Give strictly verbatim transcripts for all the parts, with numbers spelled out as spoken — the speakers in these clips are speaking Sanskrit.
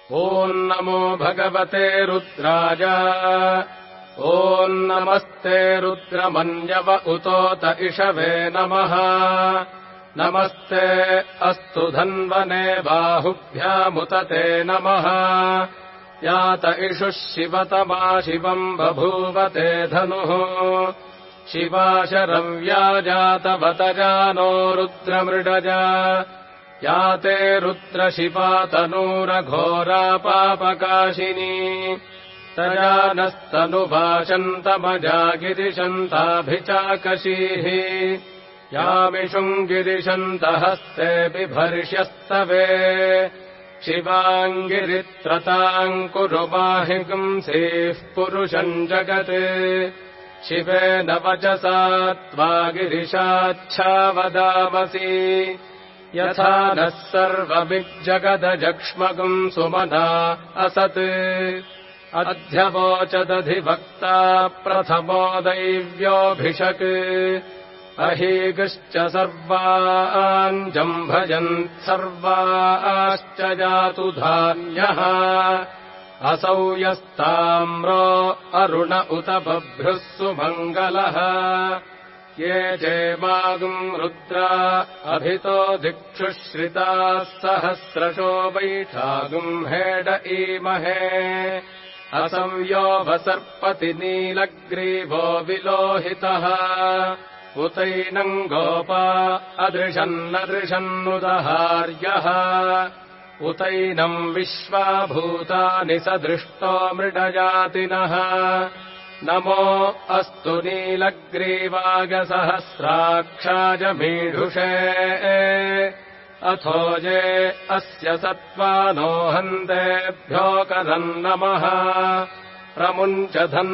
ॐ नमो भगवते रुद्राय। ॐ नमस्ते रुद्रमन्यव उतोत इषवे नमः। नमस्ते अस्तु धन्वने बाहुभ्यामुत ते नमः। यात इषुः शिवतमा शिवम् बभूवते धनुः। शिवा शरव्या जातवतजानो रुद्रमृडजा। याते रुद्रशिवा तनूरघोरा पापकाशिनी। तजानस्तनुभाषन्तमजा गिरिशन्ताभिचाकशीः। यामिषुम् गिरिशन्तहस्ते बिभर्ष्यस्तवे। शिवाङ्गिरित्रताम् कुरु माहिगुंसीः पुरुषम् जगत्। शिवेन वचसा त्वा गिरिशाच्छावदामसि। यथा नः सर्वमिज्जगदजक्ष्मगुम् सुमना असत्। अध्यवोचदधिवक्ता प्रथमो दैव्योऽभिषक्। अहीगश्च सर्वान् जम्भजन् सर्वाश्च जातु धान्यः। असौ यस्ताम्रो अरुण उत बभ्रुः सुमङ्गलः। ये जेमागुम् रुद्रा अभितो दिक्षुश्रिताः सहस्रशो वैठागुम् हेड ईमहे। असंयो वसर्पति नीलग्रीवो विलोहितः। उतैनम् गोपा अदृशन्नदृशन्नुदहार्यः। उतैनम् विश्वाभूतानि सदृष्टो मृडजातिनः। नमो अस्तु नीलग्रीवागसहस्राक्षाय मीढुषे। अथोजे अस्य सत्त्वानो हन्तेभ्योऽकरम् नमः। प्रमुञ्च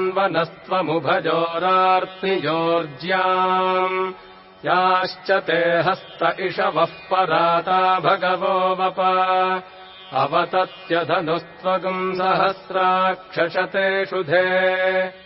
धन्वनस्त्वमुभजोरार्तिजोर्ज्याम्। याश्च ते हस्त इषवः पराता भगवो वप। अवतत्यधनुस्त्वगुम् सहस्राक्षशते शुधे।